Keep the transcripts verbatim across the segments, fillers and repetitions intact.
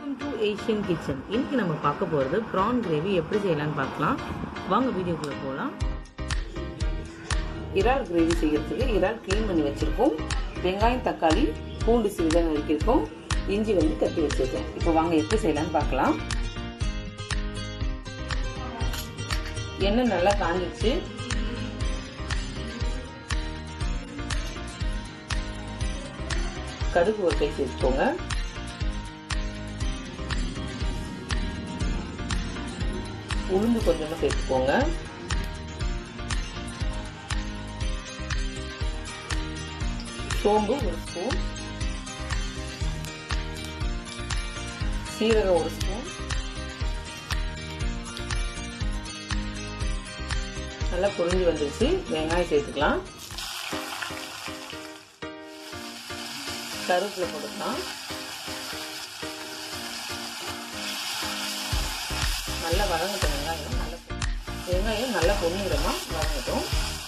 Welcome to Asian kitchen. இன்னைக்கு நம்ம பார்க்க போகிறது ப்ரான் கிரேவி எப்படி செய்யலாம்னு பார்க்கலாம். வாங்க வீடியோக்குள்ளே போகலாம். இறால் கிரேவி செய்யறதுக்கு இறால் க்ளீன் பண்ணி வச்சுருக்கோம். வெங்காயம், தக்காளி, பூண்டு சிறிதாக நறுக்கியிருக்கோம். இஞ்சி வந்து தட்டி வச்சுருக்கோம். இப்போ வாங்க எப்படி செய்யலாம்னு பார்க்கலாம். எண்ணெய் நல்லா காஞ்சிச்சு. கடுகு ஒரு கை சேர்த்துக்கோங்க. உளுந்து கொஞ்சமா சேர்த்துக்கோங்க. சோம்பு ஒரு ஸ்பூன், சீரகம் ஒரு ஸ்பூன். நல்லா பொரிஞ்சு வந்துருச்சு. வெங்காயம் சேர்த்துக்கலாம். கருவேப்பிலை போட்டுக்கலாம். நல்லா வதங்கட்டும். வெங்காயம் நல்லா வெங்காயம் நல்லா பொன்னிறமா வதங்கட்டும்.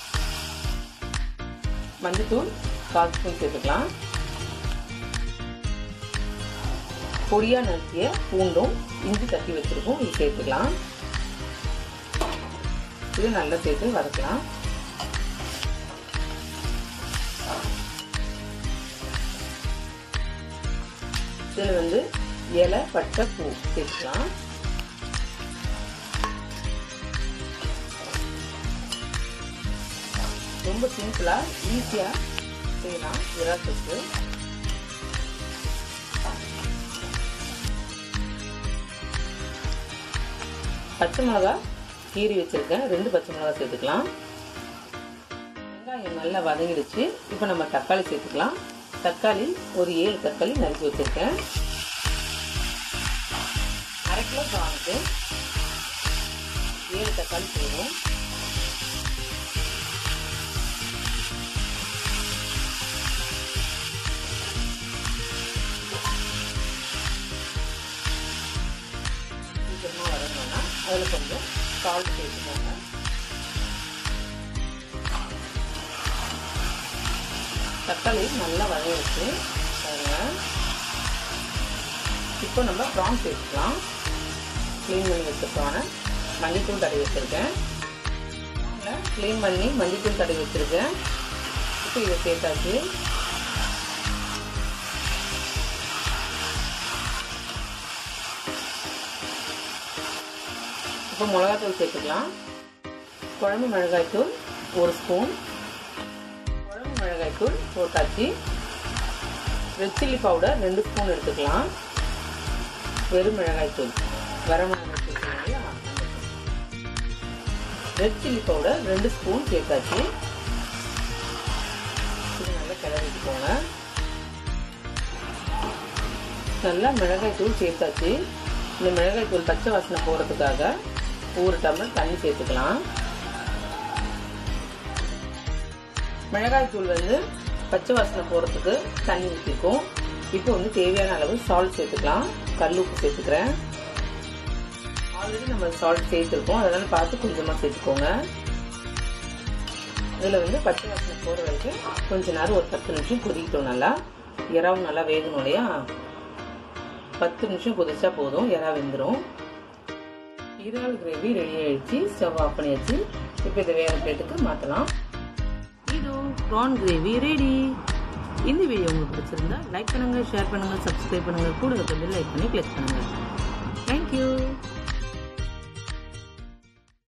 மஞ்சத்தூள் கால் ஸ்பூன் சேர்த்துக்கலாம். பொடியா நறுக்கிய பூண்டும் இஞ்சி தட்டி வச்சிருக்கோம், இது சேர்த்துக்கலாம். இது நல்லா சேர்த்து வதக்கலாம். இதில் வந்து இலை, பட்டை, பூ சேர்த்துக்கலாம். ரொம்ப சிம்பிளா ஈஸியா செய்யலாம் இறால் தொக்கு. பச்சை மிளகா கீறி வச்சிருக்கேன், ரெண்டு பச்சை மிளகா சேர்த்துக்கலாம். வெங்காயம் நல்லா வதங்கிடுச்சு. இப்போ நம்ம தக்காளி சேர்த்துக்கலாம். தக்காளி ஒரு ஏழு தக்காளி நறுக்கி வச்சிருக்கேன். அரை கிலோ ப்ரானுக்கு ஏழு தக்காளி போதும். சீக்கிரமா வரணும்னா அதில் கொஞ்சம் சால்ட் சேர்த்துக்கோங்க. தக்காளி நல்லா வதங்கிடுச்சு பாருங்க. இப்போ நம்ம ப்ரான் சேர்த்துக்கலாம். க்ளீன் பண்ணி வச்சுருக்கோம். மல்லித்தூள் தடவி வச்சுருக்கேன். க்ளீன் பண்ணி மல்லித்தூள் தடவி வச்சுருக்கேன். இப்போ இதை சேர்த்தாச்சு. இப்போ மிளகாத்தூள் சேர்த்துக்கலாம். குழம்பு மிளகாய்த்தூள் ஒரு ஸ்பூன், குழம்பு மிளகாய்த்தூள் போட்டாச்சு. ரெட் சில்லி பவுடர் ரெண்டு ஸ்பூன் எடுத்துக்கலாம். வெறும் மிளகாய்த்தூள், வர மிளகாய்த்தூள் இல்லையா, ரெட் சில்லி பவுடர் ரெண்டு ஸ்பூன் சேர்த்தாச்சு. இது நல்லா கிளறிட்டுக்கோங்க. நல்லா மிளகாய்த்தூள் சேர்த்தாச்சு. இந்த மிளகாய்த்தூள் பச்சை வாசனை போகிறதுக்காக ஒரு டம்ளர் தண்ணி சேர்த்துக்கலாம். மிளகாய்த்தூள் வந்து பச்சை வாசனை போகிறதுக்கு தண்ணி ஊற்றிக்கும். இப்போ வந்து தேவையான அளவு சால்ட் சேர்த்துக்கலாம். கல் உப்பு சேர்த்துக்கிறேன். ஆல்ரெடி நம்ம சால்ட் சேர்த்துருக்கோம், அதனால் பார்த்து கொஞ்சமாக சேர்த்துக்கோங்க. இதில் வந்து பச்சை வாசனை போகிற வரைக்கும் கொஞ்ச நேரம் ஒரு பத்து நிமிஷம் கொதிக்கிட்டோம். நல்லா இறாவும் நல்லா வேகணும் இல்லையா, பத்து நிமிஷம் கொதிச்சா போதும், இறா வெந்துடும். இறால் கிரேவி ரெடி ஆயிடுச்சு. ஸ்டவ் ஆஃப் பண்ணியாச்சு. இப்போ இதை வேறு பிளேட்டுக்கு மாற்றலாம். இதோ ப்ரான் கிரேவி ரெடி. இந்த வீடியோ உங்களுக்கு பிடிச்சிருந்தா லைக் பண்ணுங்க, ஷேர் பண்ணுங்க, சப்ஸ்கிரைப் பண்ணுங்க, கூட இருக்க பெல் ஐகானை கிளிக் பண்ணுங்க.